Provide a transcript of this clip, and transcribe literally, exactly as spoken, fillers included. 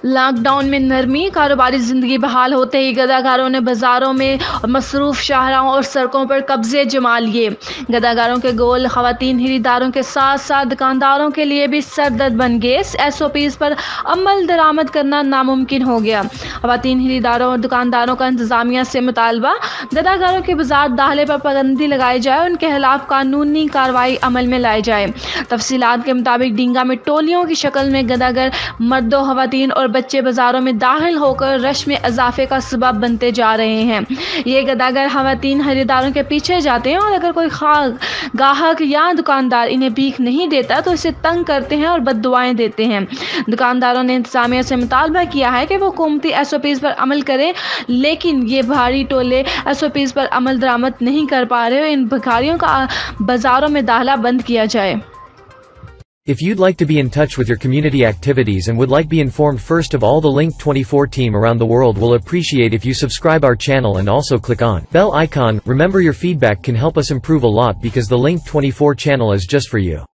Lock down میں نرمی، کاروباری زندگی بحال ہوتے ہی گداگاروں نے بازاروں میں مصروف شاہراہوں اور سڑکوں پر قبضے جما لیے۔ گداگاروں کے گول خواتین خریداروں کے ساتھ ساتھ دکانداروں کے لیے بھی سردرد بن گئے۔ ایس او پیز پر عمل درآمد کرنا ناممکن ہو گیا۔ خواتین خریداروں اور دکانداروں کا انتظامیہ سے مطالبہ، گداگاروں کے بازار داخلے پر پابندی لگائی جائے اور ان کے خلاف قانونی کارروائی عمل میں لائی جائے۔ تفصیلات کے مطابق ڈینگا میں ٹولیوں کی شکل میں گداگر مرد و خواتین اور بچے بازاروں میں داخل ہو کر رش میں اضافے کا سبب بنتے جا رہے ہیں۔ یہ گداگر خواتین خریداروں کے پیچھے جاتے ہیں اور اگر کوئی گاہک یا دکاندار انہیں بھیک نہیں دیتا تو اسے تنگ کرتے ہیں اور بد دعائیں دیتے ہیں۔ دکانداروں نے انتظامیہ سے مطالبہ کیا ہے کہ وہ حکومتی ایس او پیز پر عمل کریں، لیکن یہ بھاری ٹولے ایس او پیز پر عمل درآمد نہیں کر پا رہے اور ان بھکاریوں کا بازاروں میں داخلہ بند کیا جائے۔ If you'd like to be in touch with your community activities and would like be informed first of all, the Link twenty-four team around the world will appreciate if you subscribe our channel and also click on bell icon. Remember, your feedback can help us improve a lot because the Link twenty-four channel is just for you.